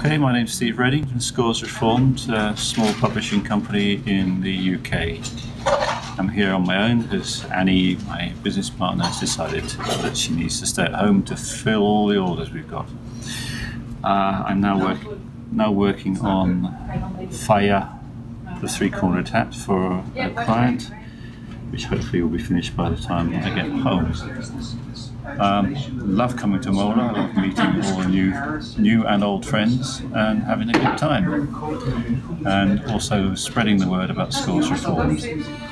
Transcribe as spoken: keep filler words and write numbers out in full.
Okay, my name's Steve Redding from Scores Reformed, a small publishing company in the U K. I'm here on my own because Annie, my business partner, has decided that she needs to stay at home to fill all the orders we've got. Uh, I'm now, work, now working on Fire, the three-cornered hat for a client, which hopefully will be finished by the time I get home. Um, love coming to MOLA, I love meeting all the new, new and old friends and having a good time, and also spreading the word about Scores Reformed.